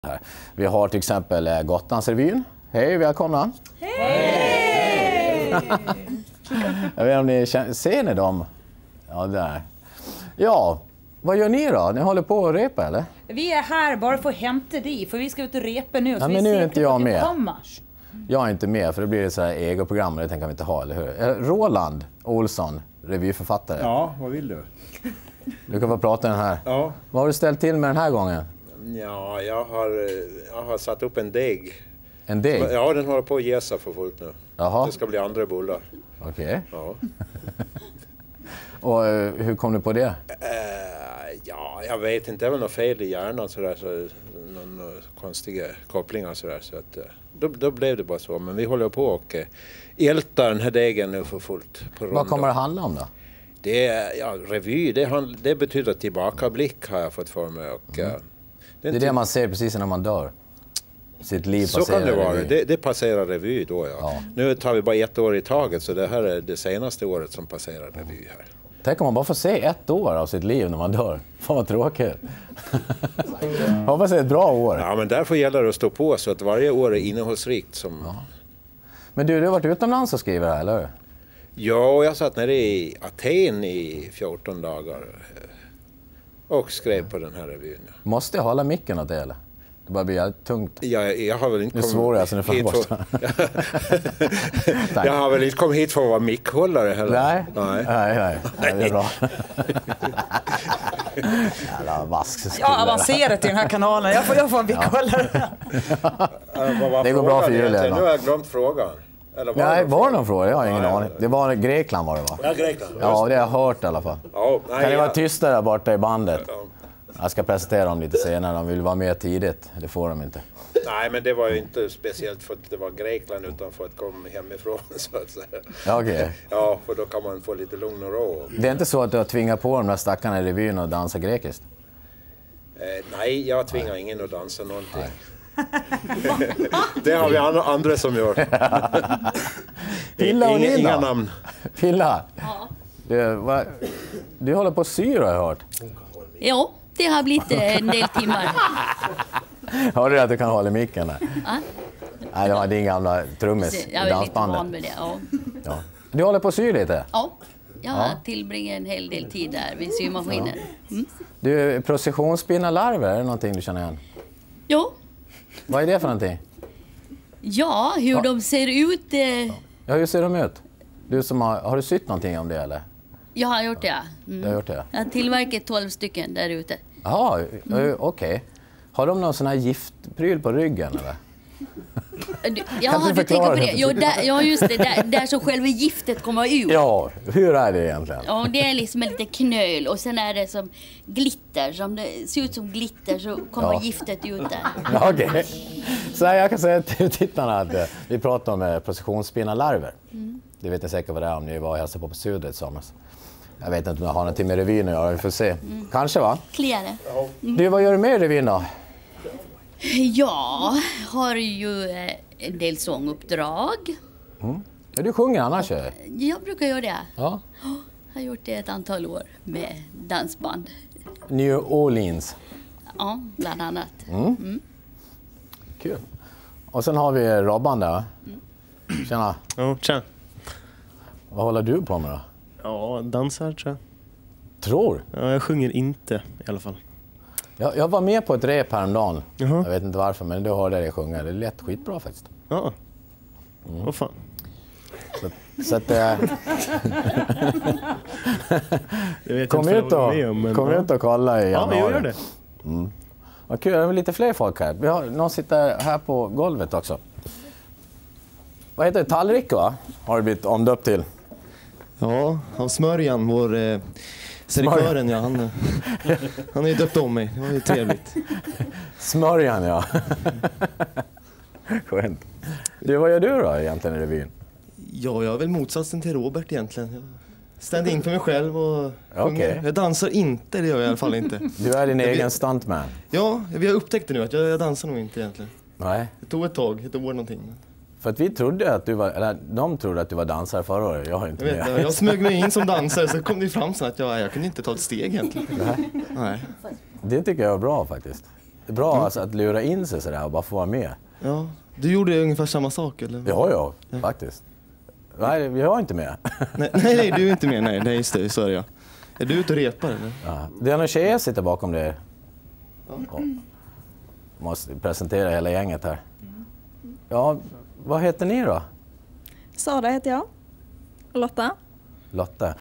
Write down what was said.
Här. Vi har till exempel Gotlandsrevyn. Hej, välkomna! Hej! Jag vet inte om ni ser ni dem? Ja, där. Ja, vad gör ni då? Ni håller på att repa, eller? Vi är här bara för att hämta dig, för vi ska ut och repa nu. Ja, men nu är inte jag med. Komma. Jag är inte med, för det blir ett så här egoprogram och det tänker vi inte ha, eller hur? Roland Olsson, revyförfattare. Ja, vad vill du? Du kan få prata den här. Ja. Vad har du ställt till med den här gången? Ja, jag har satt upp en deg. En deg? Ja, den håller på att jäsa för fullt nu. Jaha. Det ska bli andra bullar. Okej. Ja. Och hur kom du på det? Ja, jag vet inte. Det är väl något fel i hjärnan sådär. Någon konstiga kopplingar sådär. Så att, då blev det bara så. Men vi håller på och ältar den här degen nu för fullt. På Vad kommer det handla om då? Det är, ja, revy, det betyder tillbakablick har jag fått för mig. Och, Det är det man ser precis när man dör. Sitt liv så passerar kan det vara. revy. Det passerar revy då, ja. Nu tar vi bara ett år i taget, så det här är det senaste året som passerar revy här. Tänk om man bara får se ett år av sitt liv när man dör. Fan vad tråkigt. Hoppas det är ett bra år. Ja, men därför gäller det att stå på så att varje år är innehållsrikt. Som... Ja. Men du har varit utomlands och skriver här, eller hur? Ja, jag satt nere i Aten i 14 dagar och skrev på den här revyn. Måste jag hålla micken åt det, eller? Det bara blir jävligt tungt. Jag har väl inte det är svårare, alltså, nu får jag bort. Jag har väl inte kommit hit för att vara mickhållare heller. Nej, det är bra. Jävla vask. Ja, avancerat i den här kanalen. Jag får mickhållare. Det går bra för Julia. Nu har jag glömt frågan. Eller Nej, var det någon fråga? Jag har ingen aning. Det var Grekland var det, va? Ja, Grekland. Ja, det har jag hört i alla fall. Ja, kan ni vara tysta där borta i bandet? Jag ska presentera dem lite senare. De vill vara med tidigt. Det får de inte. Nej, men det var ju inte speciellt för att det var Grekland utan för att komma hemifrån, så att säga. Ja, okej. Ja, för då kan man få lite lugn och ro. Det är inte så att du har tvingat på de där stackarna i revyn och dansa grekiskt? Nej, jag tvingar ingen att dansa någonting. Det har vi andra som gör. Pilla och Nina. Inga namn. Pilla. Ja. Du håller på att syra, har jag hört. Ja, det har blivit en del timmar. Hör du att du kan hålla micken där? Ja. Nej, det var din gamla trummis i Jag är lite van dansbandet. med det, ja. Ja. Du håller på att sy lite? Ja, jag tillbringar en hel del tid där vid symaskinen. Mm. Du, processionsspinnalarver, är det någonting du känner igen? Jo, Vad är det för någonting? ja, hur de ser ut. Ja, hur ser de ut? Du som har du sytt någonting om det, eller? Jag har gjort det, Du har gjort det? Jag har tillverkat 12 stycken där ute. Jaha, okej. Har de någon sån här giftpryl på ryggen, eller? Ja, du du tänker på det? det? Ja, just det. Där som själva giftet kommer ut. Ja, hur är det egentligen? Ja, det är liksom en liten knöl och sen är det som glitter. Som det ser ut som glitter så kommer giftet ut där. Ja, okej. Så jag kan säga till tittarna att vi pratar om processionsspinnalarver. Det vet ni säkert vad det är om ni var och hälsade på Söder tillsammans. Jag vet inte om jag har någonting med revyn att göra, vi får se. Kanske, va? Kliare. Du, vad gör du med i revyn då? Ja, har ju en del sånguppdrag. Ja, du sjunger annars ju. Jag brukar göra det. Ja. Jag har gjort det ett antal år med dansband. New Orleans. Ja, bland annat. Kul. Och sen har vi Robban där. Tjena. Ja, tja. Vad håller du på med då? Ja, dansar tror jag. Tror? Ja, jag sjunger inte i alla fall. Jag var med på ett rep häromdagen. Jaha. Jag vet inte varför, men du hörde dig sjunga. Det lät skitbra faktiskt. Ja. Vad fan. Så att, Jag vet kom inte ut vad jag var med om, men kom ut och kolla i januari. Ja, jag gör det. Vad kul, det är lite fler folk här. Vi har någon sitter här på golvet också. Vad heter det? Tallrik, va? Har det blivit omdöpt till? Ja, av Smörjan, vår serikören, ja, han har ju döpt om mig. Det var ju trevligt. Smörjan, ja. Skönt. Du, vad gör du då egentligen i revyn? Ja, jag är väl motsatsen till Robert egentligen. Jag ständer in för mig själv och sjunger. Okej. Jag dansar inte, det gör jag i alla fall inte. Du är din egen stuntman. Ja, vi har upptäckt det nu att jag dansar nog inte egentligen. Nej. Det tog ett tag, ett år någonting. För att vi trodde att du var, eller de trodde att du var dansare förra året. Jag har inte Jag vet det. inte, jag smög mig in som dansare så kom det fram så att jag kunde inte ta ett steg egentligen. Nej. Det tycker jag är bra faktiskt. Det är bra alltså, att lura in sig sådär och bara få vara med. Ja. Du gjorde ungefär samma sak eller? Ja, faktiskt. Nej, vi har inte med. nej, du är inte med. Nej, just det, så är det ja. Är du ute och repar eller? Ja. Det är några tjejer sitter bakom det. Ja. Måste presentera hela gänget här. Ja, vad heter ni då? Sara heter jag. Och Lotta. Lotta.